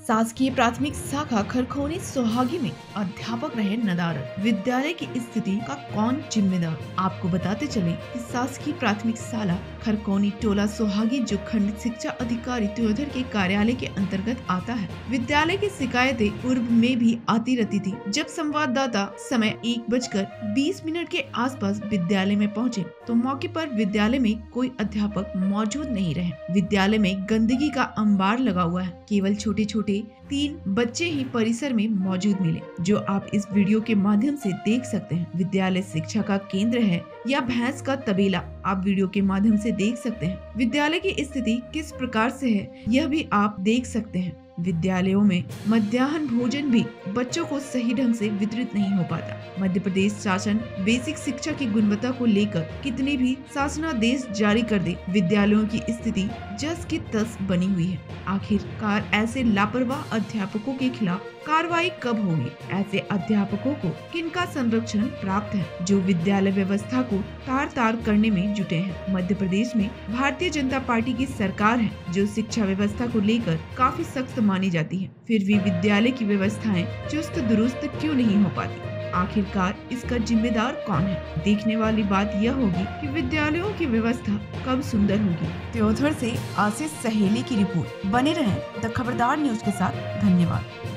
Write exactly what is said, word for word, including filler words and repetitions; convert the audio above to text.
शासकीय प्राथमिक शाखा खरखोनी सोहागी में अध्यापक रहे नदारद, विद्यालय की स्थिति का कौन जिम्मेदार। आपको बताते चले कि शासकीय प्राथमिक शाला खरखोनी टोला सोहागी जो खंड शिक्षा अधिकारी त्योदर के कार्यालय के अंतर्गत आता है। विद्यालय की शिकायतें पूर्व में भी आती रहती थी। जब संवाददाता समय एक बजकर बीस मिनट के आसपास विद्यालय में पहुंचे तो मौके पर विद्यालय में कोई अध्यापक मौजूद नहीं रहे। विद्यालय में गंदगी का अंबार लगा हुआ है। केवल छोटे छोटे तीन बच्चे ही परिसर में मौजूद मिले, जो आप इस वीडियो के माध्यम से देख सकते हैं। विद्यालय शिक्षा का केंद्र है या भैंस का तबेला, आप वीडियो के माध्यम से देख सकते हैं। विद्यालय की स्थिति किस प्रकार से है यह भी आप देख सकते हैं। विद्यालयों में मध्याह्न भोजन भी बच्चों को सही ढंग से वितरित नहीं हो पाता। मध्य प्रदेश शासन बेसिक शिक्षा की गुणवत्ता को लेकर कितने भी शासनादेश जारी कर दे, विद्यालयों की स्थिति जस की तस बनी हुई है। आखिरकार ऐसे लापरवाह अध्यापकों के खिलाफ कार्रवाई कब होगी? ऐसे अध्यापकों को किनका संरक्षण प्राप्त है जो विद्यालय व्यवस्था को तार तार करने में जुटे हैं? मध्य प्रदेश में भारतीय जनता पार्टी की सरकार है जो शिक्षा व्यवस्था को लेकर काफी सख्त मानी जाती है, फिर भी विद्यालय की व्यवस्थाएं चुस्त दुरुस्त क्यों नहीं हो पाती? आखिरकार इसका जिम्मेदार कौन है? देखने वाली बात यह होगी कि विद्यालयों की व्यवस्था कब सुंदर होगी। त्योदर से आशीष सहेली की रिपोर्ट। बने रहें द खबरदार न्यूज के साथ। धन्यवाद।